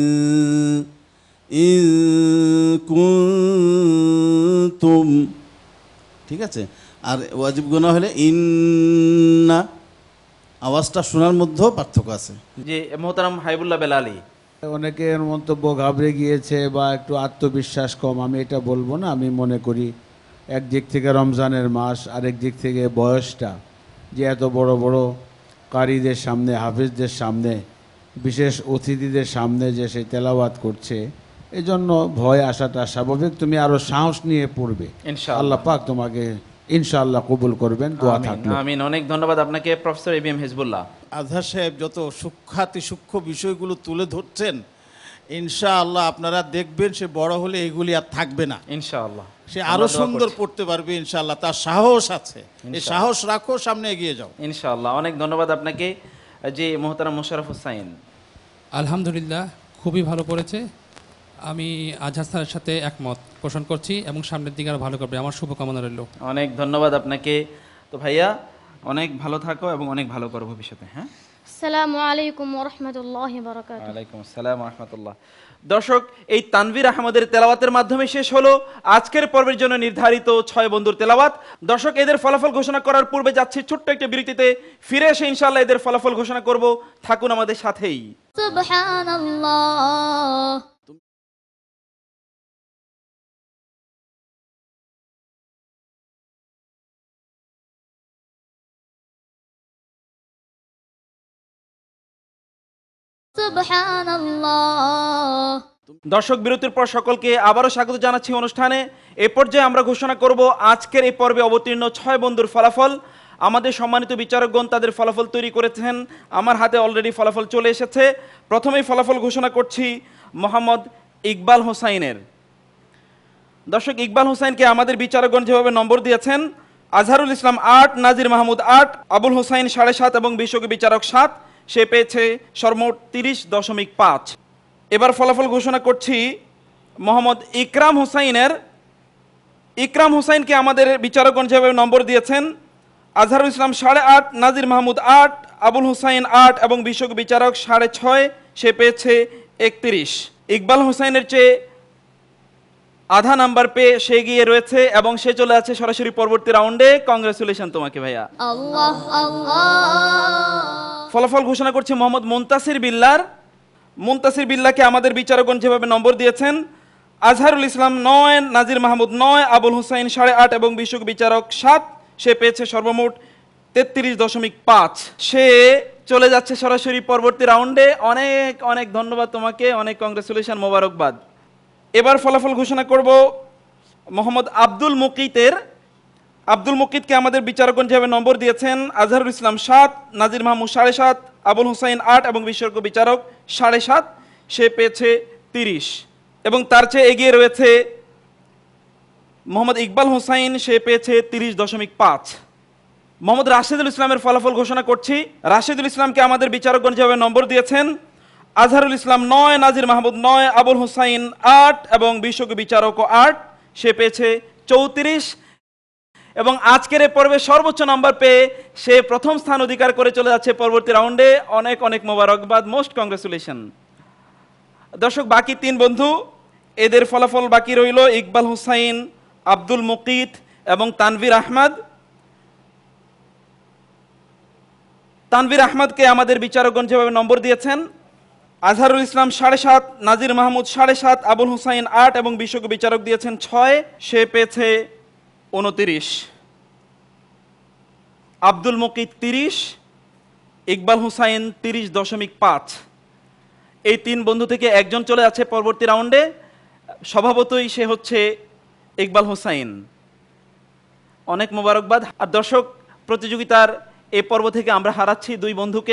কুনতুম, ঠিক আছে, আর ওয়াজিব গুন্না হলে ইন্না, আওয়াজটা শোনার মধ্যেও পার্থক্য আছে। যে মোহতারাম হাইবুল্লাহ বেলালি, অনেকের মন্তব্য ঘাবড়ে গিয়েছে বা একটু আত্মবিশ্বাস কম, আমি এটা বলবো না। আমি মনে করি একদিক থেকে রমজানের মাস, আরেক দিক থেকে বয়সটা, যে এত বড় বড় কারীদের সামনে, হাফিজদের সামনে, বিশেষ অতিথিদের সামনে যে সে তেলাওয়াত করছে, এজন্য ভয় আসাটা স্বাভাবিক। তুমি আরো সাহস নিয়ে পড়বে, আল্লাহ পাক তোমাকে ইনশাআল্লাহ কবুল করবেন, দোয়া থাকলো। আমিন। অনেক ধন্যবাদ আপনাকে প্রফেসর এবিএম হিজবুল্লাহ। আজহার সাহেব যত সূক্ষ্ম বিষয়গুলো তুলে ধরছেন, ইনশাআল্লাহ আপনারা দেখবেন সে বড় হলে এগুলি আর থাকবে না, ইনশাআল্লাহ সে আরো সুন্দর পড়তে পারবে ইনশাআল্লাহ, তার সাহস আছে, এই সাহস রাখো, সামনে এগিয়ে যাও ইনশাআল্লাহ। অনেক ধন্যবাদ আপনাকে। যে মোহতারাম মোশাররফ হোসাইন। আলহামদুলিল্লাহ, খুবই ভালো পড়েছে। আমি আজহার স্যারের সাথে একমত পোষণ করছি এবং সামনের দিকে আরো ভালো করবে, আমার শুভকামনা রইল। অনেক ধন্যবাদ আপনাকে। তো ভাইয়া অনেক ভালো থাকো এবং অনেক ভালো করো ভবিষ্যতে। হ্যাঁ, আসসালামু আলাইকুম ওয়া রাহমাতুল্লাহি ওয়া বারাকাতুহু। ওয়ালাইকুম আসসালাম ওয়া রাহমাতুল্লাহ। দর্শক, এই তানভীর আহমদের তেলাওয়াতের মাধ্যমে শেষ হলো আজকের পর্বের জন্য নির্ধারিত 6 বন্ধুর তেলাওয়াত। দর্শক, এদের ফলাফল ঘোষণা করার পূর্বে যাচ্ছি ছোট্ট একটা বিরতিতে, ফিরে এসে ইনশাআল্লাহ এদের ফলাফল ঘোষণা করব। থাকুন আমাদের সাথেই। সুবহানাল্লাহ। দর্শক, বিরতির পর সকলকে আবারও স্বাগত জানাচ্ছি অনুষ্ঠানে। এ পর্যায়ে আমরা ঘোষণা করব আজকের এই পর্বে অবতীর্ণ 6 বন্ধুর ফলাফল। আমাদের সম্মানিত বিচারকগণ তাদের ফলাফল তৈরি করেছেন, আমার হাতে অলরেডি ফলাফল চলে এসেছে। প্রথমেই ফলাফল ঘোষণা করছি মোহাম্মদ ইকবাল হোসাইনের। দর্শক, ইকবাল হোসাইনকে আমাদের বিচারকগণ যেভাবে নম্বর দিয়েছেন, আজহারুল ইসলাম 8, নাজির মাহমুদ 8, আবুল হোসাইন 7.5 এবং বিশ্বকবি বিচারক 7, সে পেয়েছে সর্বমোট 30.5। এবার ফলাফল ঘোষণা করছি মোহাম্মদ ইকরাম হোসাইনের। ইকরাম হোসাইনকে আমাদের বিচারকগণ যেভাবে নম্বর দিয়েছেন, আজহারুল ইসলাম 8.5, নাজির মাহমুদ 8, আবুল হুসাইন 8 এবং বিশ্বজ্ঞ বিচারক 6.5, সে পেয়েছে 31। ইকবাল হোসেনের চেয়ে আধা নাম্বার পেয়ে সে এগিয়ে রয়েছে এবং সে চলে আছে সরাসরি পরবর্তী রাউন্ডে। কংগ্রেচুলেশন তোমাকে ভাইয়া। আল্লাহ আল্লাহ। ফলাফল ঘোষণা করছে মোহাম্মদ মুনতাসির বিল্লার। মুনতাসির বিল্লাহকে আমাদের বিচারকগণ যেভাবে নম্বর দিয়েছেন, আজহারুল ইসলাম 9, নাজির মাহমুদ 9, আবুল হুসাইন 8.5 এবং বিশ্বজ্ঞ বিচারক 7, সে পেয়েছে সর্বমোট 33.5। সে চলে যাচ্ছে সরাসরি পরবর্তী রাউন্ডে। অনেক অনেক ধন্যবাদ তোমাকে, অনেক কংগ্রেচুলেশন, মোবারকবাদ। এবার ফলাফল ঘোষণা করব মোহাম্মদ আব্দুল মুকিতের। আব্দুল মুকিতকে আমাদের বিচারকগণ যেভাবে নম্বর দিয়েছেন, আজহারুল ইসলাম 7, নাজির মাহমুদ 7.5, আবুল হুসাইন 8 এবং বিশ্বজ্ঞ বিচারক 7.5, সে পেয়েছে 30। এবং তার চেয়ে এগিয়ে রয়েছে মোহাম্মদ ইকবাল হোসাইন, সে পেয়েছে 30.5। মোহাম্মদ রাশেদুল ইসলামের ফলাফল ঘোষণা করছি। রাশেদুল ইসলামকে আমাদের বিচারকগণ যেভাবে নম্বর দিয়েছেন, আজহারুল ইসলাম 9, নাজির মাহমুদ 9, আবুল হুসাইন 8 এবং বিশ্বজ্ঞ বিচারকও 8, সে পেয়েছে 34। এবং আজকের এই পর্বে সর্বোচ্চ নাম্বার পেয়ে সে প্রথম স্থান অধিকার করে চলে যাচ্ছে পরবর্তী রাউন্ডে। অনেক অনেক মোবারকবাদ, মোস্ট কংগ্রেচুলেশন। দর্শক, বাকি 3 বন্ধু, এদের ফলাফল বাকি রইল ইকবাল হুসাইন, আব্দুল মুকিত এবং তানভীর আহমদ। তানভীর আহমদকে আমাদের বিচারকগণ যেভাবে নম্বর দিয়েছেন, আজহারুল ইসলাম 7.5, নাজির মাহমুদ 7.5, আবুল হুসাইন 8 এবং বিশ্বজ্ঞ বিচারক দিয়েছেন 6, সে পেয়েছে 29। আব্দুল মুকিত 30, ইকবাল হুসাইন 30.5। এই 3 বন্ধু থেকে একজন চলে যাচ্ছে পরবর্তী রাউন্ডে। স্বভাবতই সে হচ্ছে ইকবাল হোসাইন। অনেক মোবারকবাদ। আর দর্শক, প্রতিযোগিতার এই পর্ব থেকে আমরা হারাচ্ছি 2 বন্ধুকে,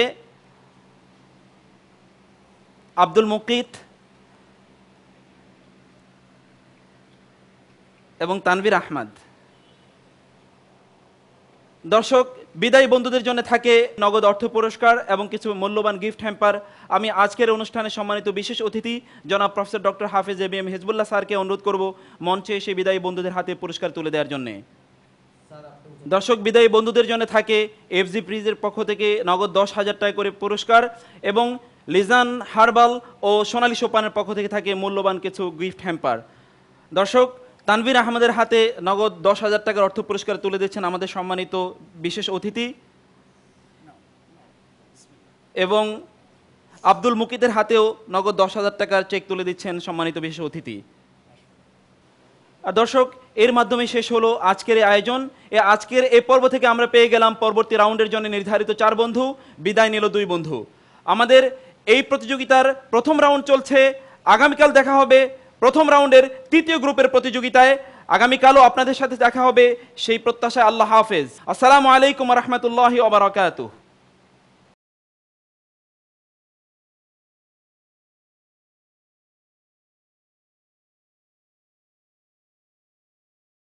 আব্দুল মুকিত এবং তানভীর আহমদ। দর্শক, বিদায়ী বন্ধুদের জন্য থাকে নগদ অর্থ পুরস্কার এবং কিছু মূল্যবান গিফট হ্যাম্পার। আমি আজকের অনুষ্ঠানে সম্মানিত বিশেষ অতিথি জনাব প্রফেসর ডক্টর হাফেজ এবিএম হিজবুল্লাহ স্যারকে অনুরোধ করব মঞ্চে এসে বিদায়ী বন্ধুদের হাতে পুরস্কার তুলে দেওয়ার জন্য। দর্শক, বিদায়ী বন্ধুদের জন্য থাকে এফজি প্রিজের পক্ষ থেকে নগদ 10,000 টাকা করে পুরস্কার এবং লিজান হার্বাল ও সোনালী সোপানের পক্ষ থেকে থাকে মূল্যবান কিছু গিফট হ্যাম্পার। দর্শক, তানভীর আহমদের হাতে নগদ 10,000 টাকার অর্থ পুরস্কার তুলে দিচ্ছেন আমাদের সম্মানিত বিশেষ অতিথি এবং আব্দুল মুকিতের হাতেও নগদ 10,000 টাকার চেক তুলে দিচ্ছেন সম্মানিত বিশেষ অতিথি। আর দর্শক, এর মাধ্যমে শেষ হলো আজকের এই আয়োজন। আজকের এই পর্ব থেকে আমরা পেয়ে গেলাম পরবর্তী রাউন্ডের জন্য নির্ধারিত 4 বন্ধু, বিদায় নিল 2 বন্ধু। আমাদের এই প্রতিযোগিতার প্রথম রাউন্ড চলছে। আগামীকাল দেখা হবে প্রথম রাউন্ডের 3য় গ্রুপের প্রতিযোগিতায়। আগামীকালও আপনাদের সাথে দেখা হবে সেই প্রত্যাশায়। আল্লাহ হাফেজ। আসসালামু আলাইকুম ওয়া রাহমাতুল্লাহি ওয়া বারাকাতুহু।